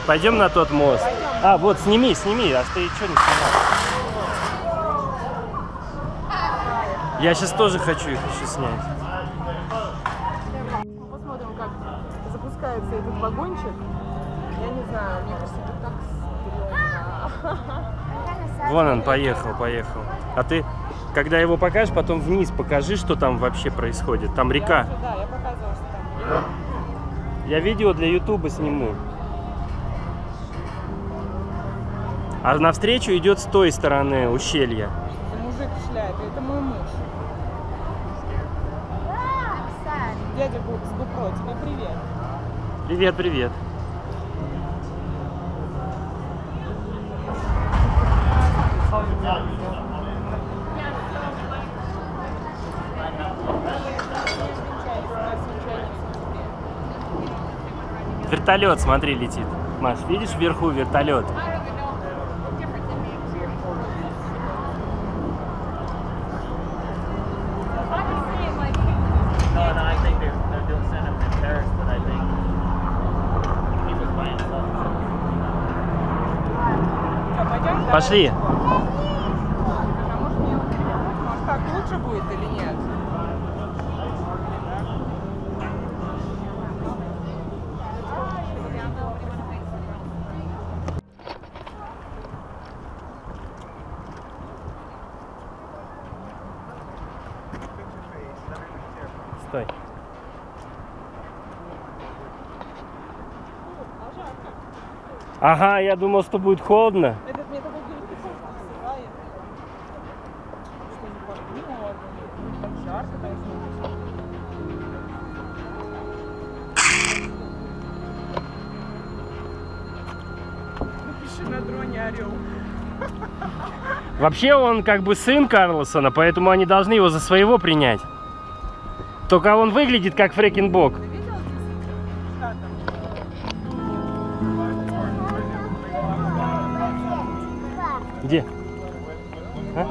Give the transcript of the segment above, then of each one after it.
Пойдем на тот мост. А, вот, сними, а ты что не снимал? Я сейчас тоже хочу их еще снять. Посмотрим, как запускается этот вагончик. Я не знаю, мне кажется, это так стрёмно. Вон он, поехал. А ты, когда его покажешь, потом вниз покажи, что там вообще происходит. Там река. Да, я показывала, что там. Я видео для Ютуба сниму. А навстречу идет с той стороны ущелья. Это мужик шляет, это мой муж. Дядя с GoPro, тебе привет. Привет. Вертолет, смотри, летит. Маш, видишь вверху вертолет? Пошли. А может так лучше будет или нет? Стой. Ага, я думал, что будет холодно. Этот мне такой говорит, посылает. Что не подумала, так жарко должно быть. Напиши на дроне орел. Вообще он как бы сын Карлсона, поэтому они должны его за своего принять. Только он выглядит как Фрэкенбок. Ты видел здесь штатом? Где? А?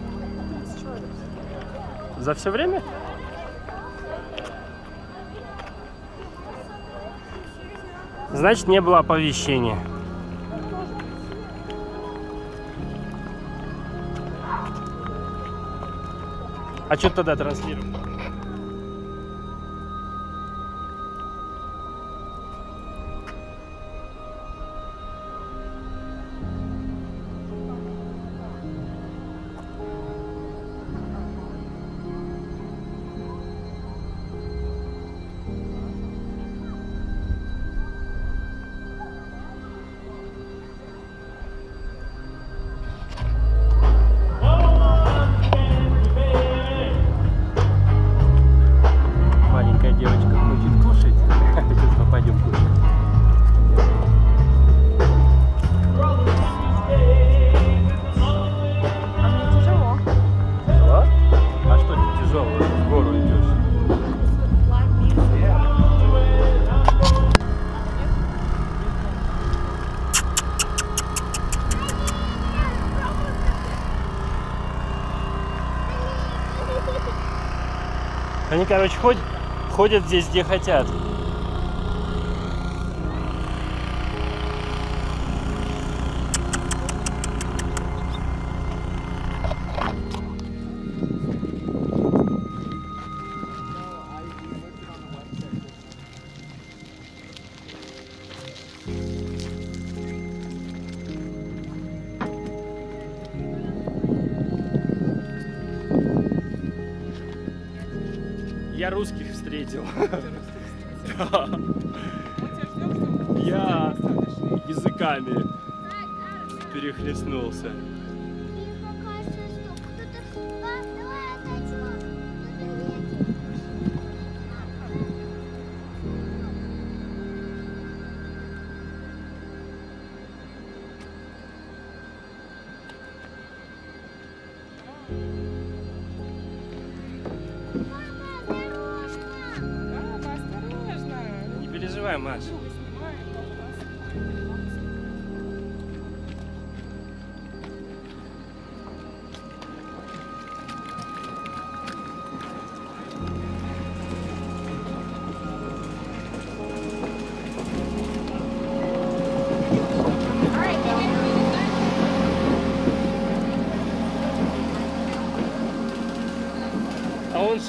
За все время? Значит, не было оповещения. А что тогда транслируем? Маленькая девочка хочет кушать. Сейчас мы пойдем кушать. А мне тяжело. Тяжело? А что тяжело? В гору идешь. Они, короче, ходят здесь, где хотят. Я русских встретил. Да. Я языками перехлестнулся. Не переживай, Маш.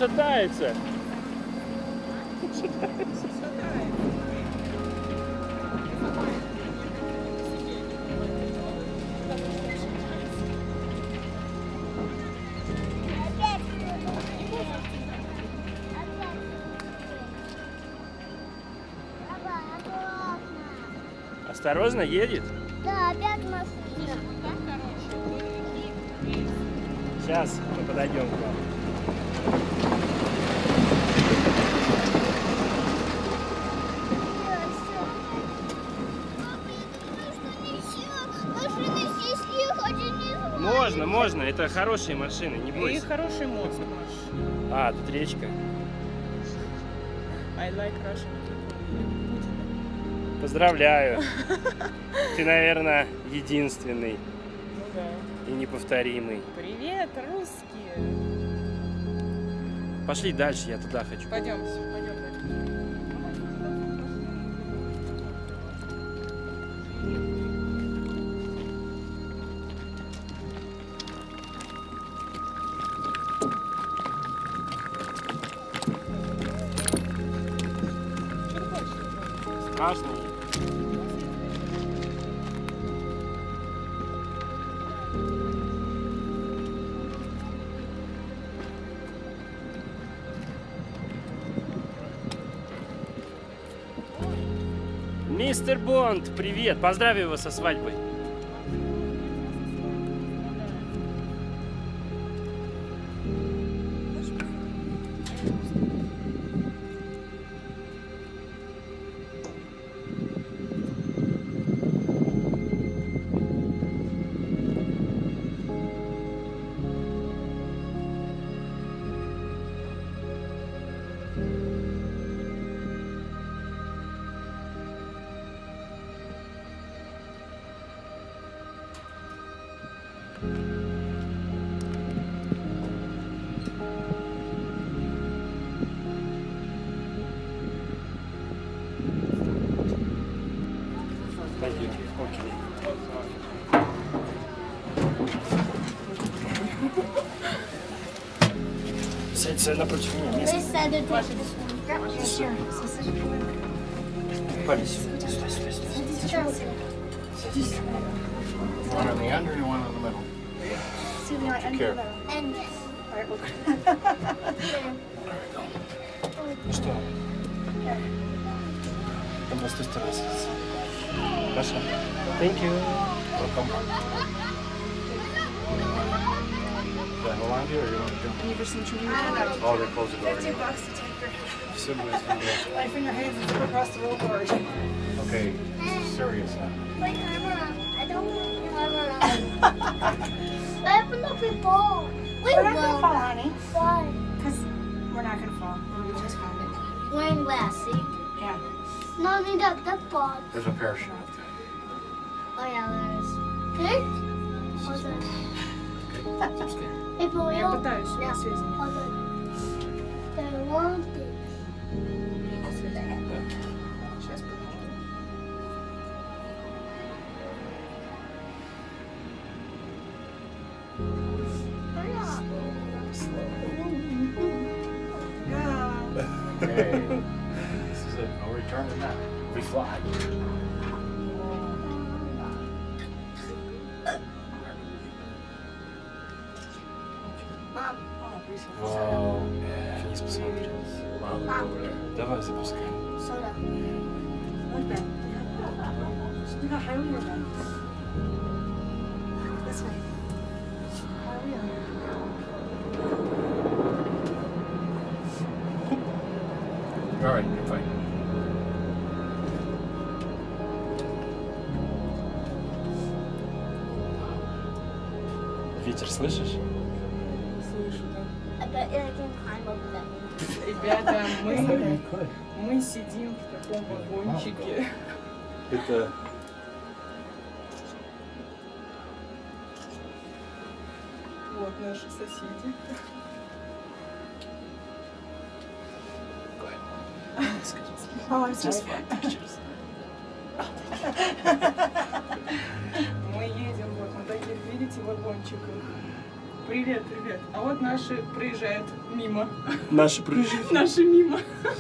шатается. Осторожно, едет. Да, опять машина. Сейчас мы подойдем к вам. Можно, можно. Это хорошие машины, не И бойся. хороший мост, Маш. А, тут речка. I like Russian people. Поздравляю. Ты, наверное, единственный Ну да. и неповторимый. Привет, русские. Пошли дальше, я туда хочу. Пойдем, пойдем дальше. Что ты хочешь? Страшно. Мистер Бонд, привет! Поздравь его со свадьбой. Пойдем. Окей. Сядь напротив меня. Место. Полись. Сюда, сюда, сюда. Садись. One on the under and one on the middle. Care. Что? Там с той стороны садится. Хорошо. Thank you. Welcome. Do I hold on to you or you want to do? Мне больше ничего не надо. Oh, they close the door. $50 Все будет хорошо. Life in your hands is across the road board. Okay, serious now. Wait, I don't want to I opened up your ball. We We're not gonna will. fall, honey. Why? Because we're not gonna fall. We just found it. Wearing glass, see? Yeah. No, need that ball. There's a parachute. Oh, yeah, there is. Good? What's that? Hey, but we Я all. пытаюсь Yeah. связи. What's that? They want it. Сейчас подумаю. Hey, this is a no return to that. We fly. Mom. Whoa. Вниз посмотри. Давай запускаем. Soda. Look back. Look how high we are then. This way. How are we on? All right, you're fine. Ветер слышишь? Слышу, да. I bet you I can climb up that. Ребята, мы сидим в таком вагончике. Это... Вот наши соседи. Oh, I'm sorry. Мы едем вот на таких, видите, вагончиках. Привет, привет. А вот наши проезжают мимо. Наши приезжают. Наши мимо.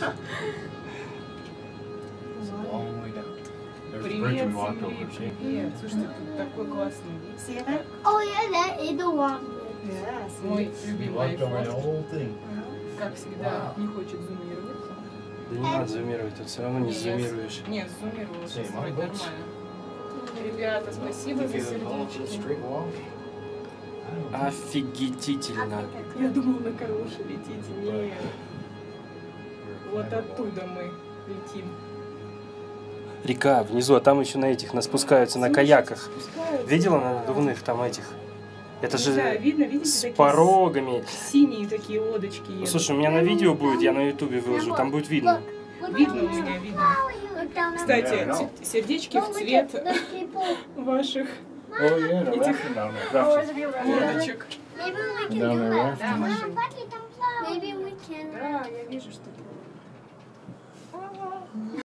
It's a long way down. There's a bridge Привет, we walked Симри, over, see? привет. Слушайте, тут такой классный вид. See that? Oh yeah, that is the one. Yeah, see. Мой We любимый walked over the iPhone. whole thing. Как всегда, не хочет зумироваться. Да не надо зумировать, тут все равно не зумируешь. Нет, зумировал, сейчас Сей, вроде молодец. нормально. Ребята, спасибо за Give it all just сердечки. straight walk. I don't know. Офигетительно. Я думала, на Карлуша летите. Нет, вот оттуда мы летим. Река внизу, а там еще на этих, спускаются на каяках. Спускаются. Видела на надувных там этих? Это Не знаю, же видно, видите, с такие порогами. синие такие лодочки едут. Слушай, у меня на видео будет, я на ютубе выложу, там будет видно. Видно у меня, видно. Look down Кстати, Yeah, I know. сердечки Don't в look цвет at the people. ваших Oh yeah, the Этих- rafting down there. лодочек. Maybe we can Down do there that. rafting. Maybe we can. Да, я вижу, что